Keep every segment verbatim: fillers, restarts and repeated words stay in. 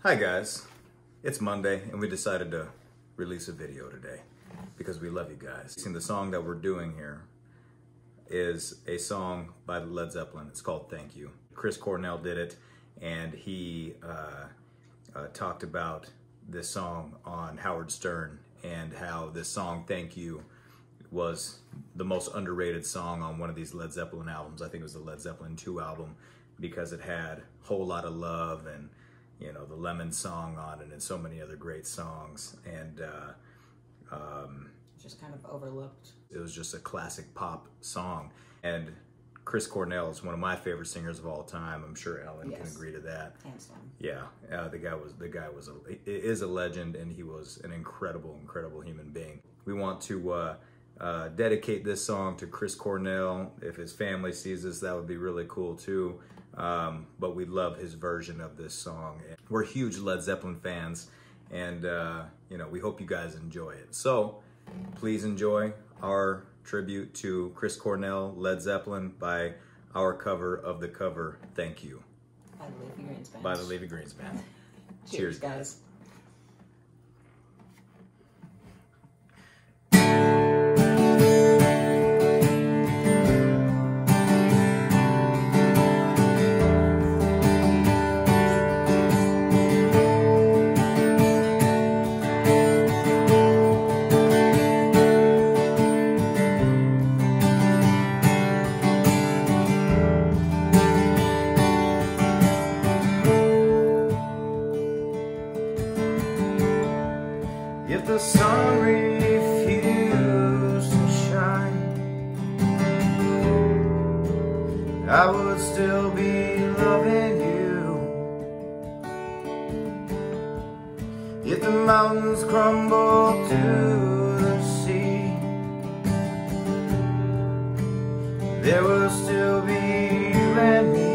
Hi guys, it's Monday and we decided to release a video today because we love you guys. The song that we're doing here is a song by Led Zeppelin. It's called Thank You. Chris Cornell did it, and he uh, uh, talked about this song on Howard Stern and how this song Thank You was the most underrated song on one of these Led Zeppelin albums. I think it was the Led Zeppelin two album, because it had a whole lot of love and, you know, the Lemon song on it and so many other great songs. And uh, um, just kind of overlooked. It was just a classic pop song. And Chris Cornell is one of my favorite singers of all time. I'm sure Ellen Yes. can agree to that. Hands down. Yeah, uh, the guy was the guy was a, is a legend, and he was an incredible, incredible human being. We want to uh, uh, dedicate this song to Chris Cornell. If his family sees this, that would be really cool too. Um, but we love his version of this song. We're huge Led Zeppelin fans, and uh, you know, we hope you guys enjoy it. So please enjoy our tribute to Chris Cornell, Led Zeppelin, by our cover of the cover, Thank You. By the Leafy Greens Band. By the Leafy Greens Band. Cheers, guys. If the sun refused to shine, I would still be loving you. If the mountains crumble to the sea, there will still be you and me.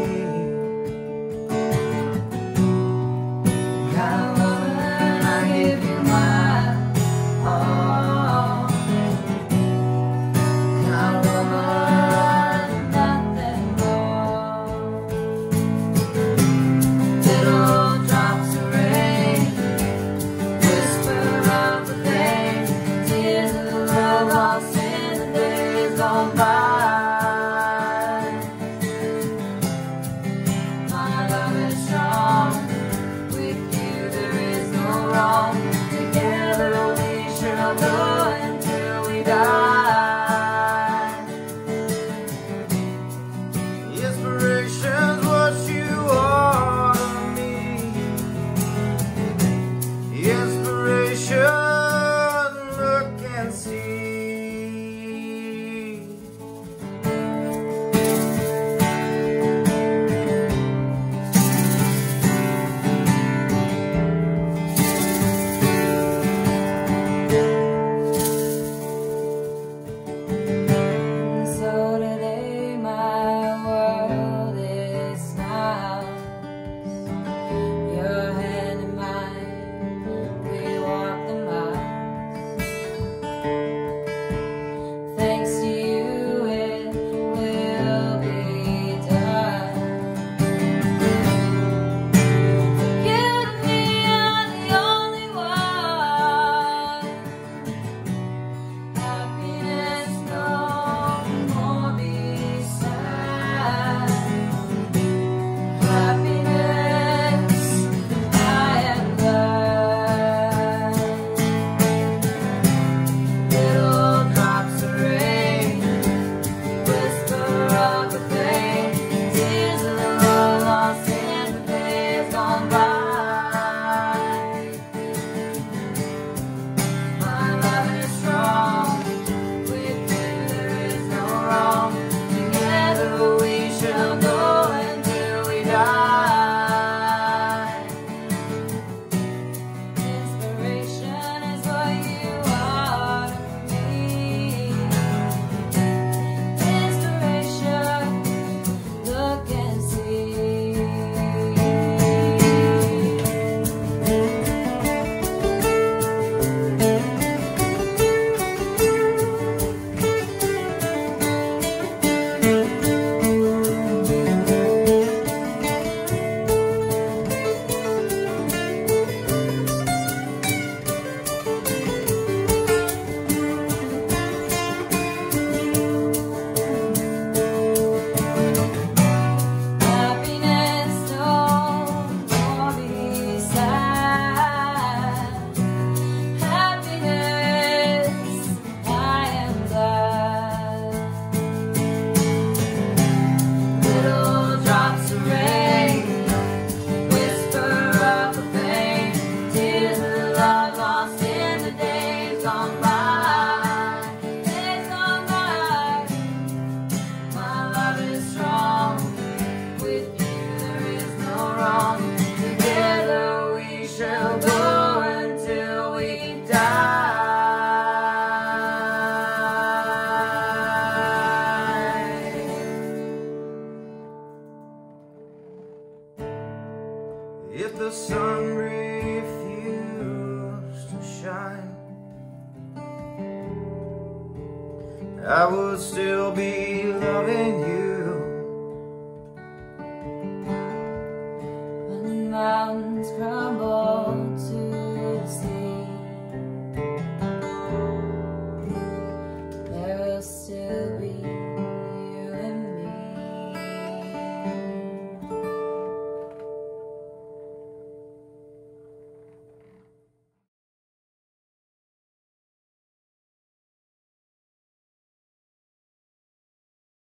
I would still be loving